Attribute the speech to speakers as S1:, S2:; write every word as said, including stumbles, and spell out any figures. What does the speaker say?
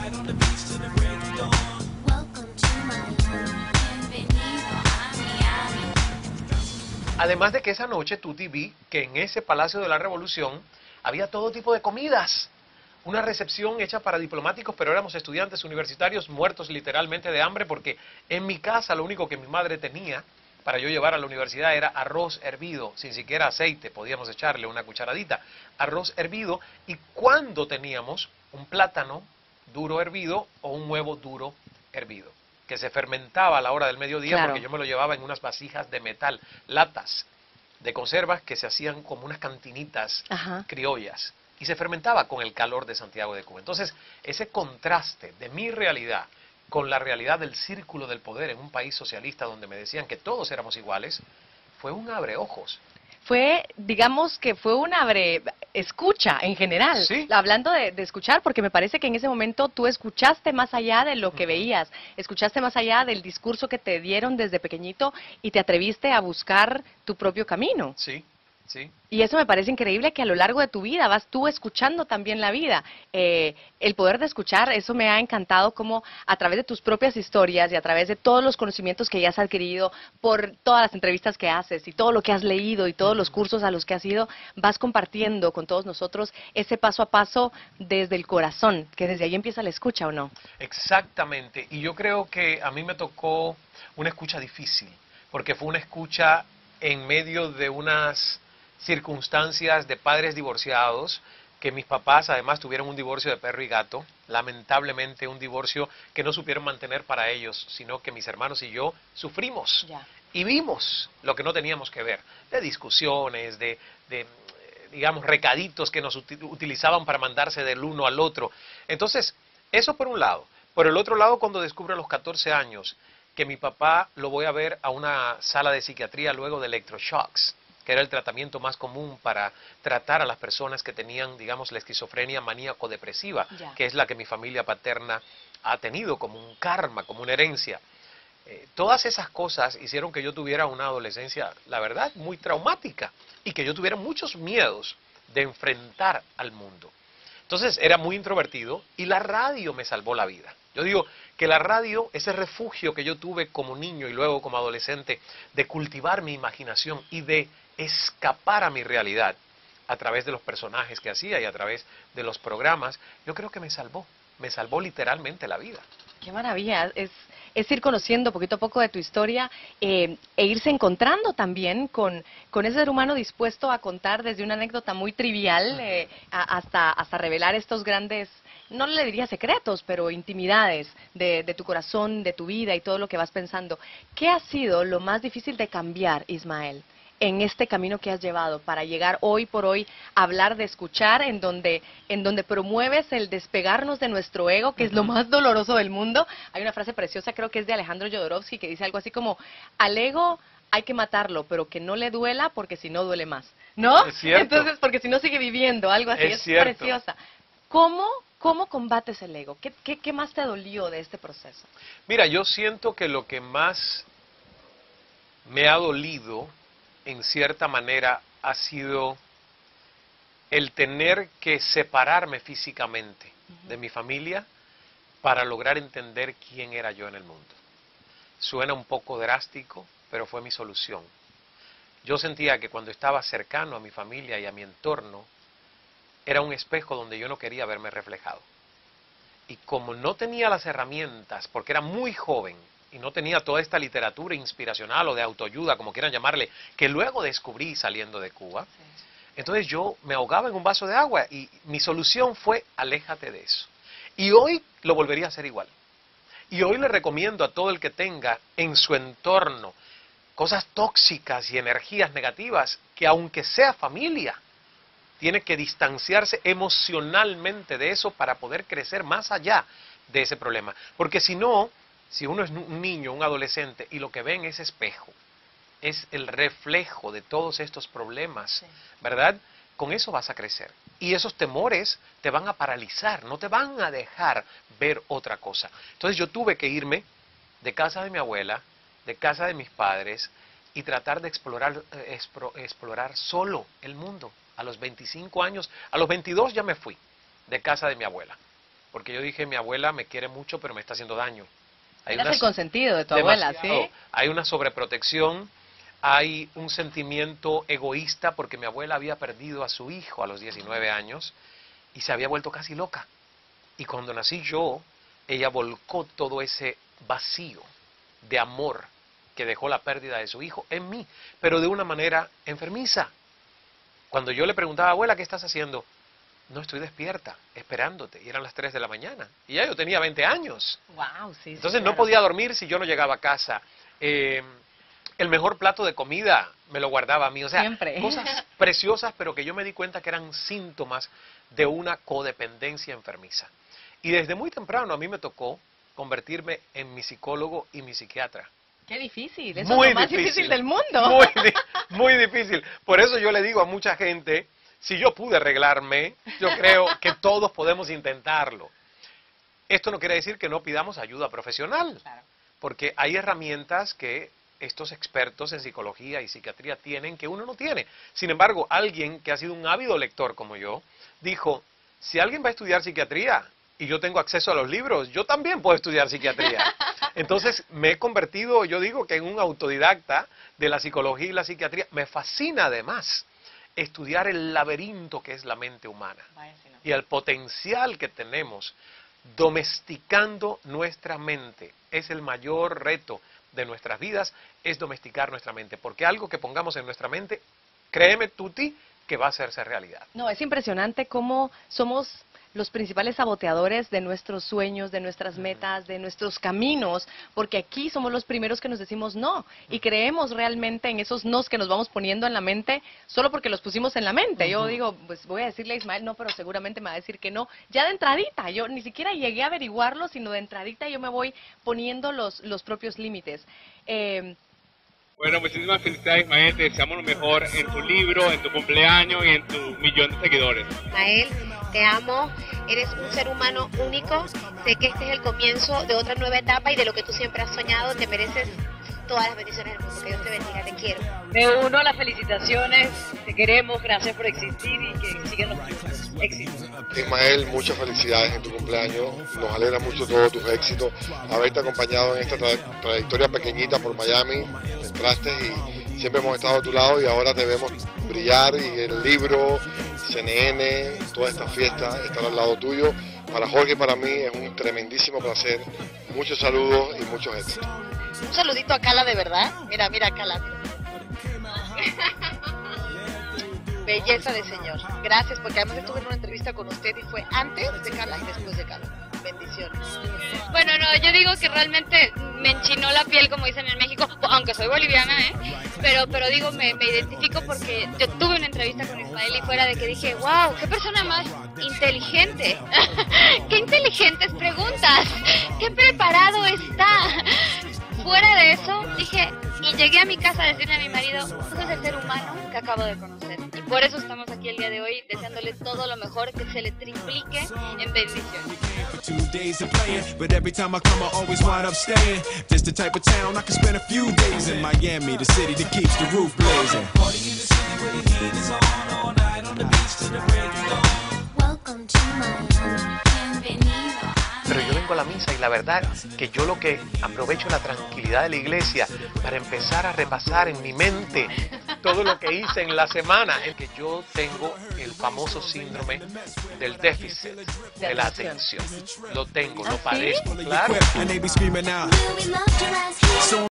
S1: Además de que esa noche Tuti vi que en ese Palacio de la Revolución había todo tipo de comidas. Una recepción hecha para diplomáticos, pero éramos estudiantes universitarios muertos literalmente de hambre porque en mi casa lo único que mi madre tenía para yo llevar a la universidad era arroz hervido, sin siquiera aceite, podíamos echarle una cucharadita, arroz hervido, y cuando teníamos un plátano duro hervido o un huevo duro hervido, que se fermentaba a la hora del mediodía,
S2: Claro.
S1: porque yo me lo llevaba en unas vasijas de metal, latas de conservas que se hacían como unas cantinitas
S2: Ajá.
S1: criollas, y se fermentaba con el calor de Santiago de Cuba. Entonces, ese contraste de mi realidad con la realidad del círculo del poder en un país socialista donde me decían que todos éramos iguales, fue un abreojos.
S2: Fue, digamos que fue una abre, escucha en general,
S1: Sí.
S2: hablando de, de escuchar, porque me parece que en ese momento tú escuchaste más allá de lo que
S1: Ujú.
S2: veías, escuchaste más allá del discurso que te dieron desde pequeñito y te atreviste a buscar tu propio camino.
S1: Sí, sí.
S2: Y eso me parece increíble, que a lo largo de tu vida vas tú escuchando también la vida. Eh, el poder de escuchar, eso me ha encantado, como a través de tus propias historias y a través de todos los conocimientos que ya has adquirido por todas las entrevistas que haces y todo lo que has leído y todos los cursos a los que has ido, vas compartiendo con todos nosotros ese paso a paso desde el corazón, que desde ahí empieza la escucha, ¿o no?
S1: Exactamente. Y yo creo que a mí me tocó una escucha difícil, porque fue una escucha en medio de unas circunstancias de padres divorciados, que mis papás además tuvieron un divorcio de perro y gato, lamentablemente un divorcio que no supieron mantener para ellos, sino que mis hermanos y yo sufrimos.
S2: Ya.
S1: Y vimos lo que no teníamos que ver, de discusiones, de, de digamos, recaditos que nos uti- utilizaban para mandarse del uno al otro. Entonces, eso por un lado. Por el otro lado, cuando descubro a los catorce años que mi papá lo voy a ver a una sala de psiquiatría luego de electroshocks, que era el tratamiento más común para tratar a las personas que tenían, digamos, la esquizofrenia maníaco-depresiva,
S2: Ya.
S1: que es la que mi familia paterna ha tenido como un karma, como una herencia. Eh, todas esas cosas hicieron que yo tuviera una adolescencia, la verdad, muy traumática, y que yo tuviera muchos miedos de enfrentar al mundo. Entonces era muy introvertido y la radio me salvó la vida. Yo digo que la radio, ese refugio que yo tuve como niño y luego como adolescente, de cultivar mi imaginación y de escapar a mi realidad a través de los personajes que hacía y a través de los programas, yo creo que me salvó, me salvó literalmente la vida.
S2: Qué maravilla, es, es ir conociendo poquito a poco de tu historia, eh, e irse encontrando también con, con ese ser humano dispuesto a contar desde una anécdota muy trivial eh, a- hasta, hasta revelar estos grandes, no le diría secretos, pero intimidades de, de tu corazón, de tu vida y todo lo que vas pensando. ¿Qué ha sido lo más difícil de cambiar, Ismael, en este camino que has llevado para llegar hoy por hoy a hablar de escuchar, en donde, en donde promueves el despegarnos de nuestro ego, que es lo
S1: Ujú.
S2: más doloroso del mundo? Hay una frase preciosa, creo que es de Alejandro Jodorowsky, que dice algo así como: al ego hay que matarlo, pero que no le duela, porque si no duele más, ¿no?
S1: Es cierto.
S2: Entonces, porque si no sigue viviendo, algo así,
S1: Es
S2: es,
S1: cierto.
S2: preciosa. ¿Cómo, cómo combates el ego? ¿Qué, qué, ¿Qué más te dolió de este proceso?
S1: Mira, yo siento que lo que más me ha dolido, en cierta manera, ha sido el tener que separarme físicamente de mi familia para lograr entender quién era yo en el mundo. Suena un poco drástico, pero fue mi solución. Yo sentía que cuando estaba cercano a mi familia y a mi entorno, era un espejo donde yo no quería verme reflejado. Y como no tenía las herramientas, porque era muy joven, y no tenía toda esta literatura inspiracional o de autoayuda, como quieran llamarle, que luego descubrí saliendo de Cuba, entonces yo me ahogaba en un vaso de agua y mi solución fue: aléjate de eso. Y hoy lo volvería a hacer igual. Y hoy le recomiendo a todo el que tenga en su entorno cosas tóxicas y energías negativas, que aunque sea familia, tiene que distanciarse emocionalmente de eso para poder crecer más allá de ese problema. Porque si no, si uno es un niño, un adolescente, y lo que ve en ese espejo es el reflejo de todos estos problemas,
S2: Sí.
S1: ¿verdad? Con eso vas a crecer. Y esos temores te van a paralizar, no te van a dejar ver otra cosa. Entonces yo tuve que irme de casa de mi abuela, de casa de mis padres, y tratar de explorar, eh, expro- explorar solo el mundo. A los veinticinco años, a los veintidós ya me fui de casa de mi abuela. porque yo dije, mi abuela me quiere mucho, pero me está haciendo daño. Hay
S2: Eras
S1: una,
S2: el consentido de tu abuela,
S1: demasiado.
S2: ¿sí?
S1: Hay una sobreprotección, hay un sentimiento egoísta, porque mi abuela había perdido a su hijo a los diecinueve años y se había vuelto casi loca. Y cuando nací yo, ella volcó todo ese vacío de amor que dejó la pérdida de su hijo en mí, pero de una manera enfermiza. Cuando yo le preguntaba, abuela, ¿qué estás haciendo? No, estoy despierta, esperándote. Y eran las tres de la mañana. Y ya yo tenía veinte años.
S2: Wow, sí,
S1: Entonces
S2: sí,
S1: no
S2: claro.
S1: podía dormir si yo no llegaba a casa. Eh, el mejor plato de comida me lo guardaba a mí. O sea,
S2: Siempre.
S1: cosas preciosas, pero que yo me di cuenta que eran síntomas de una codependencia enfermiza. Y desde muy temprano a mí me tocó convertirme en mi psicólogo y mi psiquiatra.
S2: Qué difícil, eso
S1: Muy
S2: es lo más
S1: difícil.
S2: difícil del mundo.
S1: Muy, di- muy difícil. Por eso yo le digo a mucha gente, si yo pude arreglarme, yo creo que todos podemos intentarlo. Esto no quiere decir que no pidamos ayuda profesional,
S2: Claro.
S1: porque hay herramientas que estos expertos en psicología y psiquiatría tienen que uno no tiene. Sin embargo, alguien que ha sido un ávido lector como yo, dijo, si alguien va a estudiar psiquiatría y yo tengo acceso a los libros, yo también puedo estudiar psiquiatría. Entonces me he convertido, yo digo que en un autodidacta de la psicología y la psiquiatría. Me fascina además estudiar el laberinto que es la mente humana
S2: Vaya, sí, no.
S1: y el potencial que tenemos domesticando nuestra mente. Es el mayor reto de nuestras vidas, es domesticar nuestra mente, porque algo que pongamos en nuestra mente, créeme, Tuti, que va a hacerse realidad.
S2: No, es impresionante cómo somos los principales saboteadores de nuestros sueños, de nuestras metas, de nuestros caminos, porque aquí somos los primeros que nos decimos no y creemos realmente en esos nos que nos vamos poniendo en la mente solo porque los pusimos en la mente. Yo digo, pues voy a decirle a Ismael no, pero seguramente me va a decir que no. Ya de entradita, yo ni siquiera llegué a averiguarlo, sino de entradita yo me voy poniendo los, los propios límites. Eh,
S3: Bueno, muchísimas felicidades, Ismael. Te deseamos lo mejor en tu libro, en tu cumpleaños y en tu millón de seguidores.
S4: Ismael, te amo, eres un ser humano único, sé que este es el comienzo de otra nueva etapa y de lo que tú siempre has soñado, te mereces todas las bendiciones del mundo, que Dios te bendiga, te quiero.
S5: Me uno a las felicitaciones, te queremos, gracias por existir y que sigan los éxitos.
S6: Ismael, muchas felicidades en tu cumpleaños, nos alegra mucho todos tus éxitos, haberte acompañado en esta tra trayectoria pequeñita por Miami, entraste y siempre hemos estado a tu lado y ahora te vemos brillar y el libro, C N N, toda esta fiesta, estar al lado tuyo. Para Jorge y para mí es un tremendísimo placer, muchos saludos y muchos éxitos.
S4: Un saludito a Cala de verdad, mira, mira Cala. Belleza de señor, gracias porque además estuve en una entrevista con usted y fue antes de Cala y después de Cala. Bendiciones.
S7: Bueno, no, yo digo que realmente me enchinó la piel, como dicen en México, aunque soy boliviana, ¿eh? Pero, pero digo, me, me identifico porque yo tuve una entrevista con Ismael y fuera de que dije, wow, qué persona más inteligente, qué inteligentes preguntas, qué preparado está. Fuera de eso, dije, y llegué a mi casa a decirle a mi marido, tú eres el ser humano que acabo de conocer. Y por eso estamos aquí el día de hoy, deseándole todo lo mejor, que se le triplique en bendiciones.
S8: Two days of playing, but every time I come, I always wind up staying. Just the type of town I can spend a few days in Miami, the city that keeps the roof blazing. Party in the city where the heat is on, all night on the beach till the break of dawn. Welcome to Miami, bienvenido.
S1: Pero yo vengo a la misa y la verdad que yo lo que aprovecho es la tranquilidad de la iglesia para empezar a repasar en mi mente todo lo que hice en la semana. Es que yo tengo el famoso síndrome del déficit de la atención. Lo tengo, lo padezco, claro.
S8: And they be screaming out.
S9: Will we love your ass?